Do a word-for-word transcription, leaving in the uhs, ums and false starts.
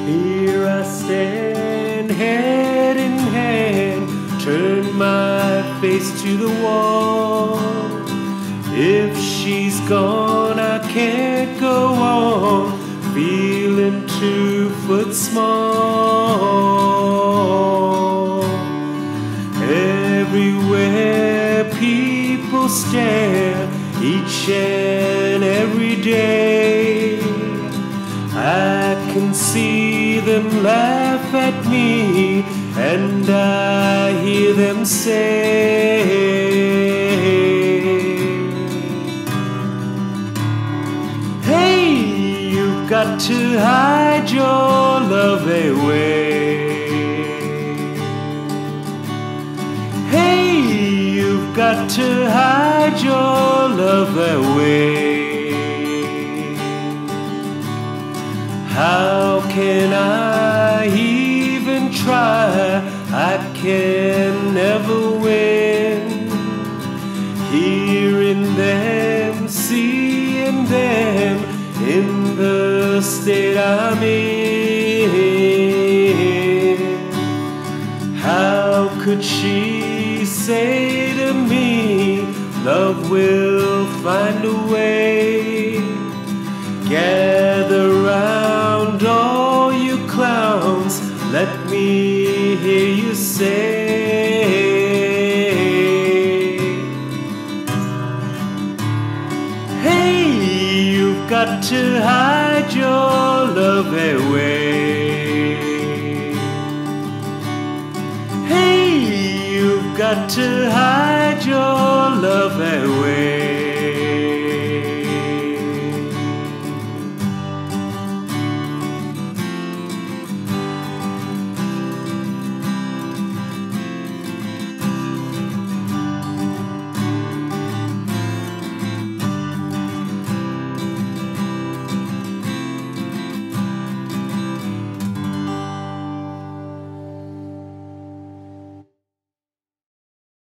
Here I stand, head in hand, turn my face to the wall. If she's gone, I can't go on, feeling two foot small. Everywhere people stare, each and every day, I can see them laugh at me, and I hear them say, hey, you've got to hide your love away. Hey, you've got to hide your love away. How can I even try? I can never win. Hearing them, seeing them in the state I'm in. How could she say to me, love will find a way? Gather round all you clowns, let me hear you say, hey, you've got to hide your love away. Hey, you've got to hide your love away.